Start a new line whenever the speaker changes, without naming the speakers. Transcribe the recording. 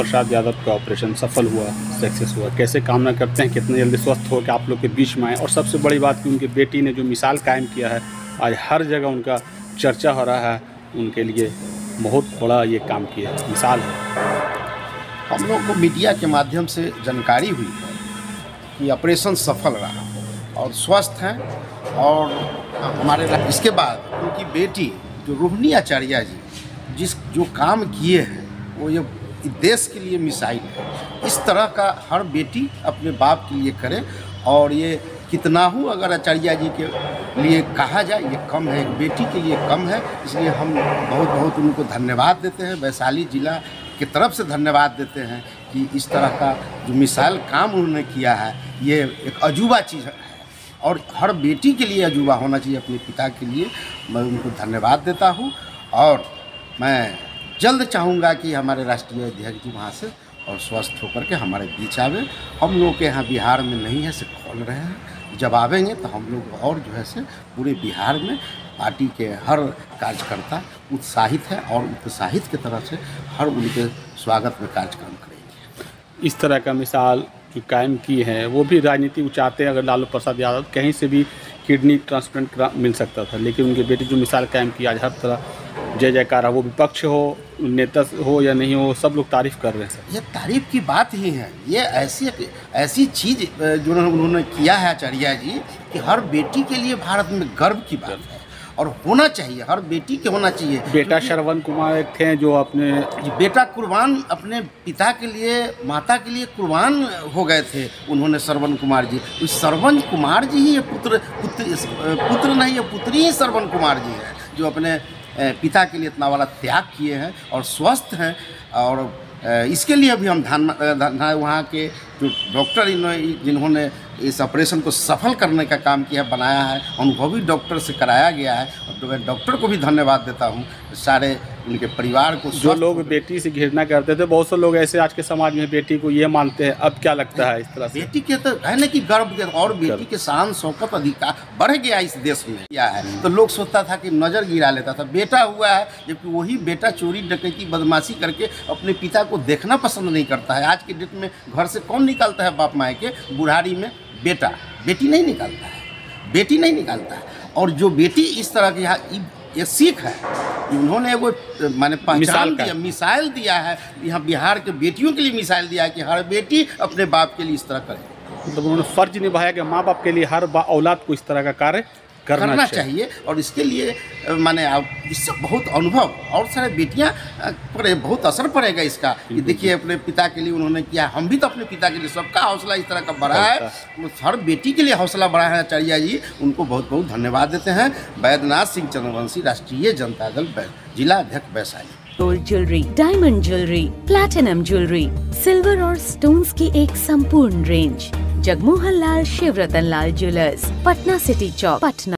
प्रसाद यादव का ऑपरेशन सफल हुआ, सक्सेस हुआ, कैसे कामना करते हैं कितने जल्दी स्वस्थ हो के आप लोग के बीच में आए। और सबसे बड़ी बात कि उनकी बेटी ने जो मिसाल कायम किया है, आज हर जगह उनका चर्चा हो रहा है, उनके लिए बहुत बड़ा ये काम किया है, मिसाल है।
हम लोग को मीडिया के माध्यम से जानकारी हुई है कि ऑपरेशन सफल रहा और स्वस्थ हैं। और हमारे इसके बाद उनकी बेटी जो रोहिणी आचार्य जी जो काम किए हैं वो ये देश के लिए मिसाइल है। इस तरह का हर बेटी अपने बाप के लिए करे, और ये कितना हो अगर आचार्य जी के लिए कहा जाए ये कम है, एक बेटी के लिए कम है। इसलिए हम बहुत बहुत उनको धन्यवाद देते हैं, वैशाली जिला की तरफ से धन्यवाद देते हैं कि इस तरह का जो मिसाइल काम उन्होंने किया है ये एक अजूबा चीज़ है और हर बेटी के लिए अजूबा होना चाहिए। अपने पिता के लिए मैं उनको धन्यवाद देता हूँ और मैं जल्द चाहूँगा कि हमारे राष्ट्रीय अध्यक्ष जी वहाँ से और स्वस्थ होकर के हमारे बीच आवे। हम लोग के यहाँ बिहार में नहीं है, से खोल रहे हैं, जब आवेंगे तो हम लोग और जो है से पूरे बिहार में पार्टी के हर कार्यकर्ता उत्साहित है और उत्साहित की तरफ से हर उनके स्वागत में कार्यक्रम करेंगे।
इस तरह का मिसाल जो कायम की है वो भी राजनीति चाहते हैं। अगर लालू प्रसाद यादव कहीं से भी किडनी ट्रांसप्लांट मिल सकता था, लेकिन उनकी बेटी जो मिसाल कायम की, आज हर तरह जय जयकार है। वो विपक्ष हो, नेता हो या नहीं हो, सब लोग तारीफ कर रहे हैं।
ये तारीफ की बात ही है। ये ऐसी चीज़ जो उन्होंने किया है आचार्य जी कि हर बेटी के लिए भारत में गर्व की बात है और होना चाहिए, हर बेटी के होना चाहिए।
बेटा श्रवण कुमार एक थे जो अपने
बेटा कुर्बान अपने पिता के लिए, माता के लिए कुर्बान हो गए थे उन्होंने, श्रवण कुमार जी। उस श्रवण कुमार जी ही ये पुत्र नहीं, ये पुत्री ही श्रवण कुमार जी है जो अपने पिता के लिए इतना बड़ा त्याग किए हैं और स्वस्थ हैं। और इसके लिए भी हम वहाँ के जो डॉक्टर जिन्होंने इस ऑपरेशन को सफल करने का काम किया, बनाया है, अनुभवी डॉक्टर से कराया गया है, और मैं डॉक्टर को भी धन्यवाद देता हूँ, सारे उनके परिवार को।
जो लोग बेटी से घृणा करते थे, बहुत से लोग ऐसे आज के समाज में बेटी को ये मानते हैं, अब क्या लगता है इस तरह से?
बेटी के तो है ना कि गर्व के और बेटी के शान शौकत अधिकार बढ़ गया इस देश में। क्या है तो लोग सोचता था कि नज़र गिरा लेता था, बेटा हुआ है, जबकि वही बेटा चोरी डकैती बदमाशी करके अपने पिता को देखना पसंद नहीं करता है। आज के डेट में घर से कौन निकालता है बाप माए के बुढ़ारी में? बेटी नहीं निकालता है, बेटी नहीं निकालता है। और जो बेटी इस तरह की यहाँ ये सीख है, उन्होंने वो माने पहचान दिया, मिसाइल दिया है यहाँ बिहार के बेटियों के लिए, मिसाइल दिया है कि हर बेटी अपने बाप के लिए इस तरह करे।
मतलब उन्होंने फर्ज निभाया कि माँ बाप के लिए हर औलाद को इस तरह का कार्य करना चाहिए।
और इसके लिए माने इससे बहुत अनुभव और सारे बेटियां पर बहुत असर पड़ेगा इसका कि देखिए अपने पिता के लिए उन्होंने किया, हम भी तो अपने पिता के लिए, सबका हौसला इस तरह का बढ़ा है, हर बेटी के लिए हौसला बढ़ा है आचार्य जी, उनको बहुत बहुत धन्यवाद देते हैं। वैद्यनाथ सिंह चंद्रवंशी, राष्ट्रीय जनता दल जिला अध्यक्ष Vaishali.
Gold jewellery, diamond jewellery, platinum jewellery, silver और स्टोन्स की एक संपूर्ण range. Jagmohan Lal Shivratan Lal jewellers, Patna city चौक, पटना।